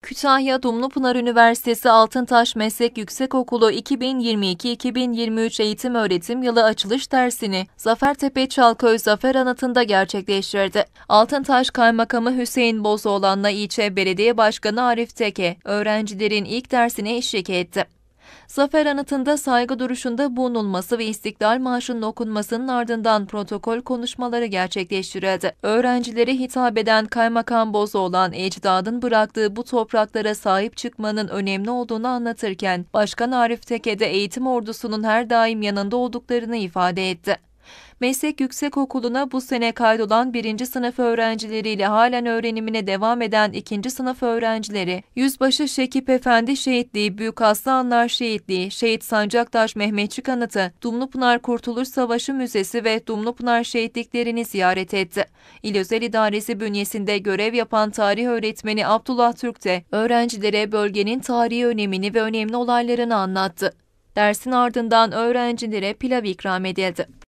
Kütahya Dumlupınar Üniversitesi Altıntaş Meslek Yüksekokulu 2022-2023 eğitim-öğretim yılı açılış dersini Zafertepe Çalköy Zafer Anıtı'nda gerçekleştirdi. Altıntaş Kaymakamı Hüseyin Bozoğlan'la ilçe belediye başkanı Arif Teke, öğrencilerin ilk dersine eşlik etti. Zafer Anıtı'nda saygı duruşunda bulunulması ve İstiklal Marşı'nın okunmasının ardından protokol konuşmaları gerçekleştirildi. Öğrencilere hitap eden Kaymakam Bozoğlan, ecdadın bıraktığı bu topraklara sahip çıkmanın önemli olduğunu anlatırken, Başkan Arif Teke de eğitim ordusunun her daim yanında olduklarını ifade etti. Meslek Yüksekokulu'na bu sene kaydolan 1. sınıf öğrencileriyle halen öğrenimine devam eden 2. sınıf öğrencileri, Yüzbaşı Şekip Efendi Şehitliği, Büyük Aslanlar Şehitliği, Şehit Sancaktaş Mehmetçik Anıtı, Dumlupınar Kurtuluş Savaşı Müzesi ve Dumlupınar şehitliklerini ziyaret etti. İl Özel İdaresi bünyesinde görev yapan tarih öğretmeni Abdullah Türk de öğrencilere bölgenin tarihi önemini ve önemli olaylarını anlattı. Dersin ardından öğrencilere pilav ikram edildi.